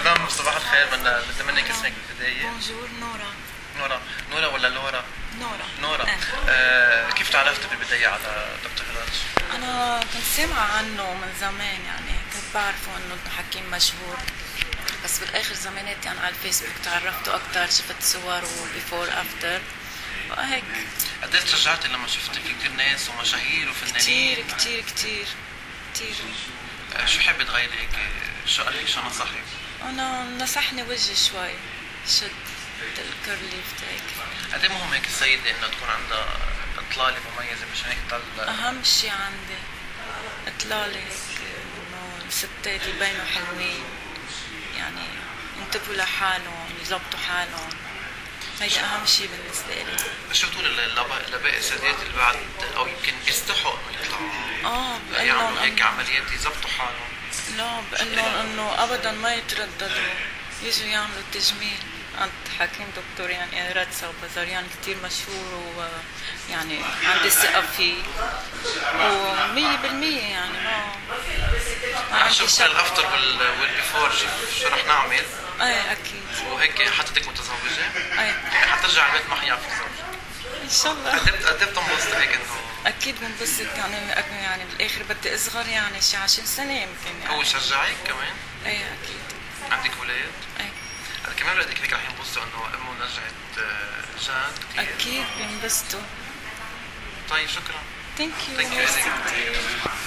شكرا. صباح الخير. بدنا منك اسمك بالبداية. بونجور. نورا ولا لورا؟ نورا. كيف تعرفت بالبداية على دكتور هراج؟ انا كنت سامعة عنه من زمان، يعني كنت بعرفه انه حكيم مشهور، بس بالاخر زمانات يعني على الفيسبوك تعرفته اكتر، شفت صور وبيفور افتر وهيك. قديش تشجعتي لما شفتي في كثير ناس ومشاهير وفنانين؟ كتير. شو حابة تغيري هيك؟ شو قال لك؟ شو نصحك؟ انا نصحني وجهي شوي، شد الكيرلي هيك. قد ايه مهم هيك السيدة انها تكون عندها اطلالة مميزة مشان هيك تضل؟ اهم شي عندي اطلالة هيك، انه الستات يبينوا حلوين، يعني ينتبهوا لحالهم، يظبطوا حالهم، هيدا اهم شي بالنسبة لي. شو بتقول لباقي السيدات اللي بعد او يمكن بيستحوا انه يطلعوا يعملوا هيك عمليات يظبطوا حالهم؟ لا، بقول لهم انه ابدا ما يترددوا، يجوا يعملوا تجميل عند حكيم دكتور يعني هراج صوبزاريان، كتير مشهور ويعني عندي ثقة فيه و100% يعني ما عندي شك. الافتر والبيفور شو رح نعمل؟ ايه اكيد. وهيك حطيتك متزوجة؟ ايه حترجع البيت ما حيعرف يتزوج ان شاء الله. قد ايه بتنبسطي هيك انه؟ اكيد بنبسط، يعني بالاخر بدي اصغر، يعني شي 20 سنة يمكن يعني. هو شجعك كمان؟ ايه اكيد. عندك اولاد؟ ايه. هذا كمان ولادك هيك رح ينبسطوا انه امه نجحت جاد كثير؟ اكيد بينبسطوا. طيب شكرا. ثانك يو.